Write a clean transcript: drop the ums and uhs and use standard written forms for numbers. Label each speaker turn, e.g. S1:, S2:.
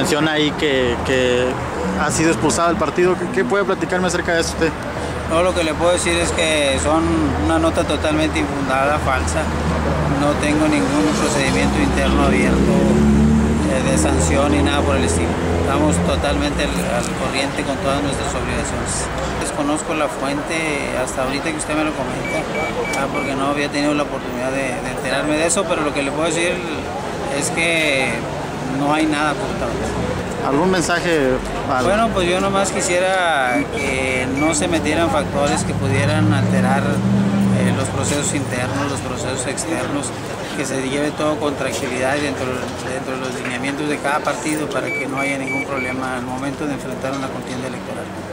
S1: menciona ahí que ha sido expulsado del partido. ¿Qué puede platicarme acerca de eso usted?
S2: No, lo que le puedo decir es que son una nota totalmente infundada, falsa. No tengo ningún procedimiento interno abierto de sanción ni nada por el estilo. Estamos totalmente al corriente con todas nuestras obligaciones. Desconozco la fuente hasta ahorita que usted me lo comenta, porque no había tenido la oportunidad de enterarme de eso, pero lo que le puedo decir es que no hay nada absolutamente.
S1: ¿Algún mensaje?
S2: Bueno, pues yo nomás quisiera que no se metieran factores que pudieran alterar los procesos internos, los procesos externos, que se lleve todo con tranquilidad dentro de los lineamientos de cada partido para que no haya ningún problema al momento de enfrentar una contienda electoral.